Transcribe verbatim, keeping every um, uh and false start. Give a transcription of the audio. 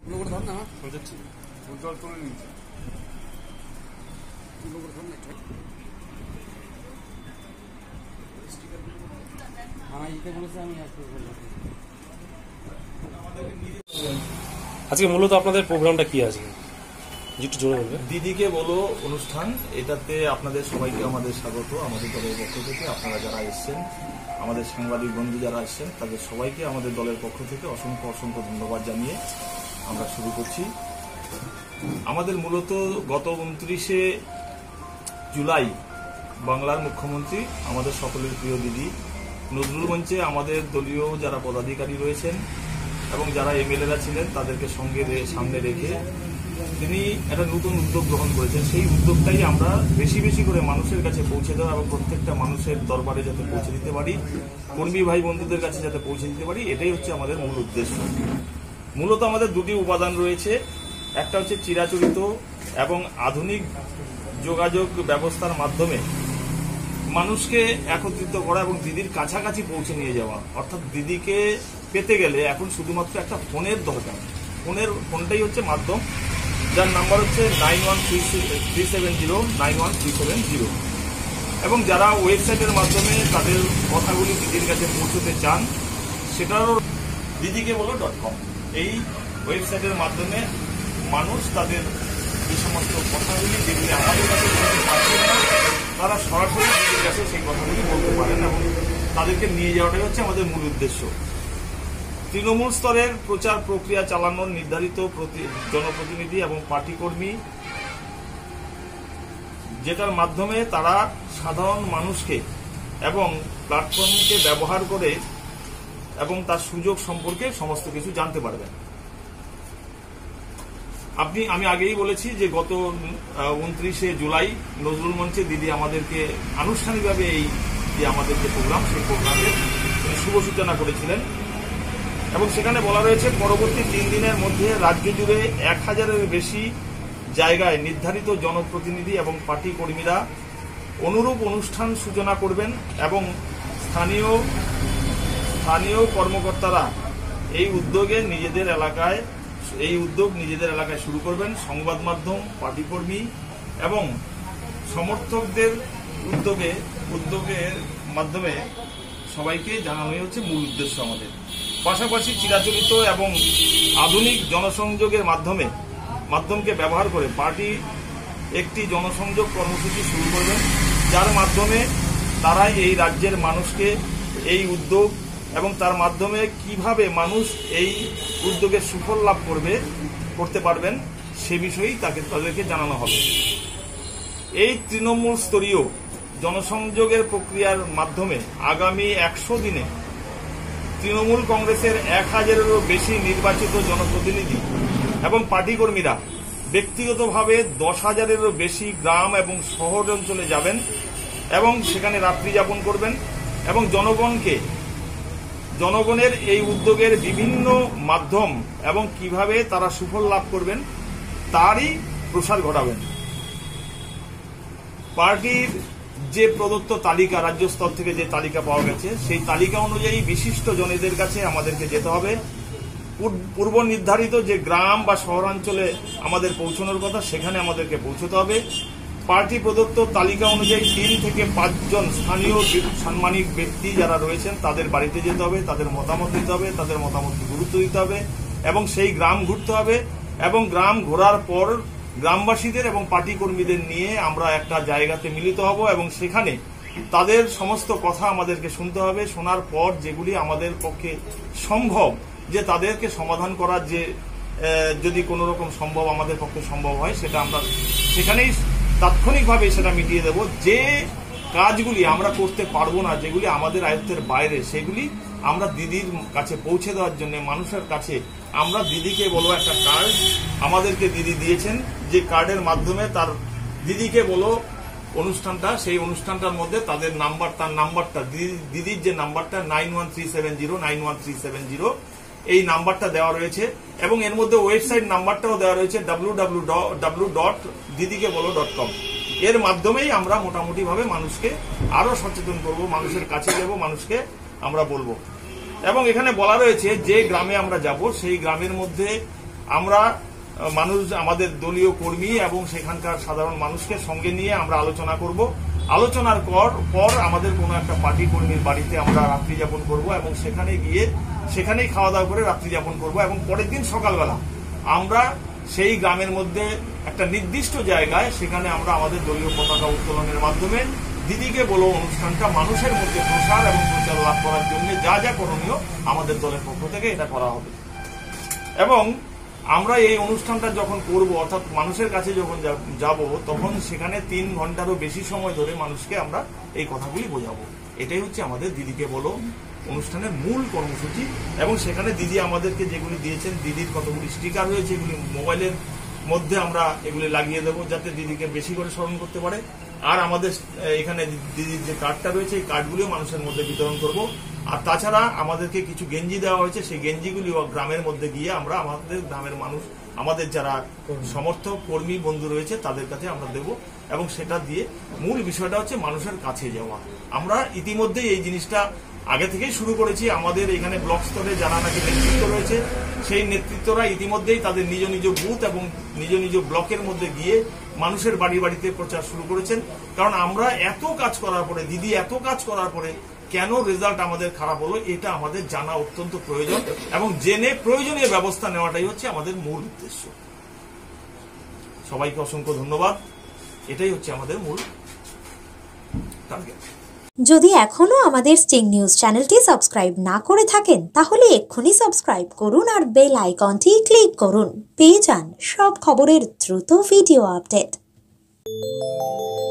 আজকে মূলত আপনাদের প্রোগ্রামটা কি আছে একটু জোরে বলবেন। দিদিকে বলো অনুষ্ঠান, এটাতে আপনাদের সবাইকে আমাদের স্বাগত। আমাদের দলের পক্ষ থেকে আপনারা যারা এসছেন, আমাদের সাংবাদিক বন্ধু যারা এসছেন, তাদের সবাইকে আমাদের দলের পক্ষ থেকে অসংখ্য অসংখ্য ধন্যবাদ জানিয়ে আমরা শুরু করছি। আমাদের মূলত গত উনত্রিশে জুলাই বাংলার মুখ্যমন্ত্রী আমাদের সকলের প্রিয় দিদি নজরুল মঞ্চে আমাদের দলীয় যারা পদাধিকারী রয়েছেন এবং যারা এমএলএরা ছিলেন তাদেরকে সঙ্গে সামনে রেখে তিনি একটা নতুন উদ্যোগ গ্রহণ করেছেন। সেই উদ্যোগটাই আমরা বেশি বেশি করে মানুষের কাছে পৌঁছে দেওয়া এবং প্রত্যেকটা মানুষের দরবারে যাতে পৌঁছে দিতে পারি, কর্মী ভাই বন্ধুদের কাছে যাতে পৌঁছে দিতে পারি, এটাই হচ্ছে আমাদের মূল উদ্দেশ্য। মূলত আমাদের দুটি উপাদান রয়েছে, একটা হচ্ছে চিরাচরিত এবং আধুনিক যোগাযোগ ব্যবস্থার মাধ্যমে মানুষকে একত্রিত করা এবং দিদির কাছাকাছি পৌঁছে নিয়ে যাওয়া। অর্থাৎ দিদিকে পেতে গেলে এখন শুধুমাত্র একটা ফোনের দরকার। ফোনের ফোনটাই হচ্ছে মাধ্যম, যার নাম্বার হচ্ছে nine one three three seven zero nine one three seven zero এবং যারা ওয়েবসাইটের মাধ্যমে তাদের কথাগুলি দিদির কাছে পৌঁছতে চান, সেটারও দিদিকে বলো ডট কম এই ওয়েবসাইটের মাধ্যমে মানুষ তাদের যে সমস্ত কথাগুলি যেগুলি আমাদের কাছে পাচ্ছেন না, তারা সরাসরি দিদির কাছে সেই কথাগুলি বলতে পারেন এবং তাদেরকে নিয়ে যাওয়াটাই হচ্ছে আমাদের মূল উদ্দেশ্য। তৃণমূল স্তরের প্রচার প্রক্রিয়া চালানোর নির্ধারিত জনপ্রতিনিধি এবং পার্টি কর্মী, যেটার মাধ্যমে তারা সাধারণ মানুষকে এবং প্ল্যাটফর্মকে ব্যবহার করে এবং তার সুযোগ সম্পর্কে সমস্ত কিছু জানতে পারবেন। আপনি আমি আগেই বলেছি যে গত উনত্রিশে জুলাই নজরুল মঞ্চে দিদি আমাদেরকে আনুষ্ঠানিকভাবে এই যে আমাদের যে প্রোগ্রাম, সেই প্রোগ্রামের শুভ সূচনা করেছিলেন এবং সেখানে বলা রয়েছে পরবর্তী তিন দিনের মধ্যে রাজ্য জুড়ে এক হাজারের বেশি জায়গায় নির্ধারিত জনপ্রতিনিধি এবং পার্টি কর্মীরা অনুরূপ অনুষ্ঠান সূচনা করবেন এবং স্থানীয় স্থানীয় কর্মকর্তারা এই উদ্যোগে নিজেদের এলাকায় এই উদ্যোগ নিজেদের এলাকায় শুরু করবেন। সংবাদ মাধ্যম, পার্টি কর্মী এবং সমর্থকদের উদ্যোগে উদ্যোগের মাধ্যমে সবাইকে জানানোই হচ্ছে মূল উদ্দেশ্য আমাদের। পাশাপাশি চিরাচরিত এবং আধুনিক জনসংযোগের মাধ্যমে মাধ্যমকে ব্যবহার করে পার্টি একটি জনসংযোগ কর্মসূচি শুরু করবেন, যার মাধ্যমে তারা এই রাজ্যের মানুষকে এই উদ্যোগ এবং তার মাধ্যমে কিভাবে মানুষ এই উদ্যোগের সুফল লাভ করবে করতে পারবেন সে বিষয়েই তাকে তাদেরকে জানানো হবে। এই তৃণমূল স্তরীয় জনসংযোগের প্রক্রিয়ার মাধ্যমে আগামী একশো দিনে তৃণমূল কংগ্রেসের এক হাজারেরও বেশি নির্বাচিত জনপ্রতিনিধি এবং পার্টি কর্মীরা ব্যক্তিগতভাবে দশ হাজারেরও বেশি গ্রাম এবং শহর অঞ্চলে যাবেন এবং সেখানে রাত্রি যাপন করবেন এবং জনগণকে জনগণের এই উদ্যোগের বিভিন্ন মাধ্যম এবং কিভাবে তারা সুফল লাভ করবেন তারই প্রসার ঘটাবেন। পার্টির যে প্রদত্ত তালিকা, রাজ্য স্তর থেকে যে তালিকা পাওয়া গেছে, সেই তালিকা অনুযায়ী বিশিষ্ট জনেদের কাছে আমাদেরকে যেতে হবে। পূর্ব নির্ধারিত যে গ্রাম বা শহরাঞ্চলে আমাদের পৌঁছানোর কথা, সেখানে আমাদেরকে পৌঁছতে হবে। পার্টি প্রদত্ত তালিকা অনুযায়ী তিন থেকে পাঁচজন স্থানীয় সাম্মানিক ব্যক্তি যারা রয়েছেন তাদের বাড়িতে যেতে হবে, তাদের মতামত দিতে হবে, তাদের মতামতকে গুরুত্ব দিতে হবে এবং সেই গ্রাম ঘুরতে হবে এবং গ্রাম ঘোরার পর গ্রামবাসীদের এবং পার্টি কর্মীদের নিয়ে আমরা একটা জায়গাতে মিলিত হব এবং সেখানে তাদের সমস্ত কথা আমাদেরকে শুনতে হবে। শোনার পর যেগুলি আমাদের পক্ষে সম্ভব, যে তাদেরকে সমাধান করার যে যদি কোনো রকম সম্ভব আমাদের পক্ষে সম্ভব হয়, সেটা আমরা সেখানেই তাৎক্ষণিকভাবে সেটা মিটিয়ে দেব। যে কাজগুলি আমরা করতে পারবো না, যেগুলি আমাদের আয়ত্তের বাইরে, সেগুলি আমরা দিদির কাছে পৌঁছে দেওয়ার জন্য মানুষের কাছে আমরা দিদিকে বলো একটা কার্ড আমাদেরকে দিদি দিয়েছেন, যে কার্ডের মাধ্যমে তার দিদিকে বলো অনুষ্ঠানটা, সেই অনুষ্ঠানটার মধ্যে তাদের নাম্বার, তার নাম্বারটা দিদির যে নাম্বারটা nine one three seven zero nine one three seven zero এই নাম্বারটা দেওয়া রয়েছে এবং এর মধ্যে ওয়েবসাইট নাম্বারটাও দেওয়া রয়েছে ডাব্লিউ ডাব্লিউ ডাব্লিউ ডট দিদিকে বলো ডট কম। এর মাধ্যমেই আমরা মোটামুটি ভাবে মানুষকে আরো সচেতন করব, মানুষের কাছে যাব, মানুষকে আমরা বলবো। এবং এখানে বলা রয়েছে যে গ্রামে আমরা যাব সেই গ্রামের মধ্যে আমরা মানুষ আমাদের দলীয় কর্মী এবং সেখানকার সাধারণ মানুষকে সঙ্গে নিয়ে আমরা আলোচনা করব। আলোচনার পর পর আমাদের কোনো একটা পার্টি কর্মীর বাড়িতে আমরা রাত্রি যাপন করব এবং সেখানে গিয়ে সেখানেই খাওয়া দাওয়া করে রাত্রি যাপন করব এবং পরের দিন সকালবেলা আমরা সেই গ্রামের মধ্যে একটা নির্দিষ্ট জায়গায় সেখানে আমরা আমাদের দলীয় পতাকা উত্তোলনের মাধ্যমে দিদিকে বলো অনুষ্ঠানটা মানুষের মধ্যে প্রসার এবং প্রচার লাভ করার জন্য যা যা করণীয় আমাদের দলের পক্ষ থেকে এটা করা হবে। এবং আমরা এই অনুষ্ঠানটা যখন করব অর্থাৎ মানুষের কাছে যখন যাব তখন সেখানে তিন ঘন্টারও বেশি সময় ধরে মানুষকে আমরা এই কথাগুলি বোঝাবো। এটাই হচ্ছে আমাদের দিদিকে বলো অনুষ্ঠানের মূল কর্মসূচি। এবং সেখানে দিদি আমাদেরকে যেগুলি দিয়েছেন, দিদির কতগুলি স্টিকার রয়েছে, এগুলি মোবাইলের মধ্যে আমরা এগুলি লাগিয়ে দেবো যাতে দিদিকে বেশি করে স্মরণ করতে পারে। আর আমাদের এখানে দিদির যে কার্ডটা রয়েছে এই কার্ডগুলিও মানুষের মধ্যে বিতরণ করব। আর তাছাড়া আমাদেরকে কিছু গেঞ্জি দেওয়া হয়েছে, সেই গেঞ্জিগুলি গ্রামের মধ্যে গিয়ে আমরা আমাদের গ্রামের মানুষ, আমাদের যারা সমর্থক কর্মী বন্ধু রয়েছে তাদের কাছে আমরা দেব। এবং সেটা দিয়ে মূল বিষয়টা হচ্ছে মানুষের কাছে যাওয়া। আমরা ইতিমধ্যেই এই জিনিসটা আগে থেকেই শুরু করেছি। আমাদের এখানে ব্লক স্তরে যারা নাকি নেতৃত্ব রয়েছে সেই নেতৃত্বরা ইতিমধ্যেই তাদের নিজ নিজ বুথ এবং নিজ নিজ ব্লকের মধ্যে গিয়ে মানুষের বাড়ি বাড়িতে প্রচার শুরু করেছেন। কারণ আমরা এত কাজ করার পরে, দিদি এত কাজ করার পরে কেন রেজাল্ট আমাদের খারাপ হলো এটা আমাদের জানা অত্যন্ত প্রয়োজন এবং জেনে প্রয়োজনীয় ব্যবস্থা নেওয়াটাই হচ্ছে আমাদের মূল উদ্দেশ্য। সবাইকে অসংখ্য ধন্যবাদ। এটাই হচ্ছে আমাদের মূল টার্গেট। যদি এখনো আমাদের স্টিং নিউজ চ্যানেলটি সাবস্ক্রাইব না করে থাকেন তাহলে এক্ষুনি সাবস্ক্রাইব করুন আর বেল আইকনটি ক্লিক করুন। পেয়ে যান সব খবরের দ্রুত ভিডিও আপডেট।